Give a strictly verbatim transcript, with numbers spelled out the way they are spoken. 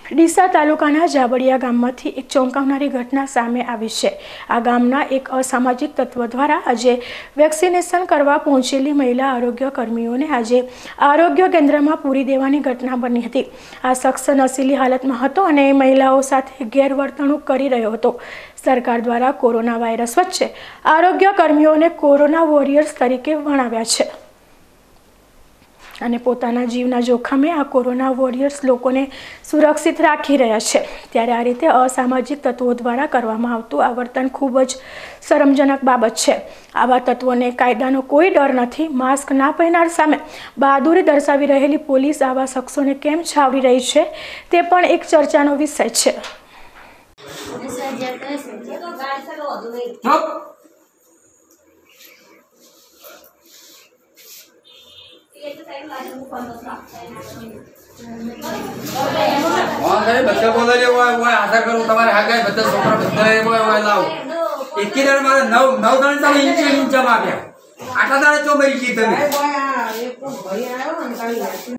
ડીસા તાલુકાના જાબડિયા ગામમાંથી એક ચોંકાવનારી ઘટના સામે આવી છે। આ ગામના એક અસામાજિક તત્વ દ્વારા આજે વેક્સિનેશન કરવા પહોંચેલી મહિલા આરોગ્ય કર્મીઓને આજે આરોગ્ય કેન્દ્રમાં પૂરી દેવાની ઘટના બની હતી। આ શખ્સ નશીલી હાલતમાં હતો અને મહિલાઓ સાથે ગેરવર્તણૂક કરી રહ્યો હતો। સરકાર દ્વારા કોરોના વાયરસ વચ્ચે આરોગ્ય કર્મીઓને કોરોના વોરિયર્સ તરીકે વર્ણવ્યા છે અને પોતાના જીવના જોખમે આ કોરોના વોરિયર્સ લોકોને સુરક્ષિત રાખી રહ્યા છે। ત્યારે આ રીતે અસામાજિક તત્વો દ્વારા કરવામાં આવતું આ વર્તન ખૂબ જ શરમજનક બાબત છે। આવા તત્વોને કાયદાનો કોઈ ડર નથી। માસ્ક ના પહેરનાર સામે બહાદુરી દર્શાવી રહેલી પોલીસ આવા શખ્સોને કેમ છાવરી રહી છે તે પણ એક ચર્ચાનો વિષય છે। हाँ भाई बच्चा बोला ले वो वो आशा करूँ तुम्हारे हाथ गए बच्चा सोफा बच्चा है वो वो लाओ एक ही दर मारे नौ नौ दाने साले इंच इंच जमा गया आठ दाने चो मेरी चीज़ है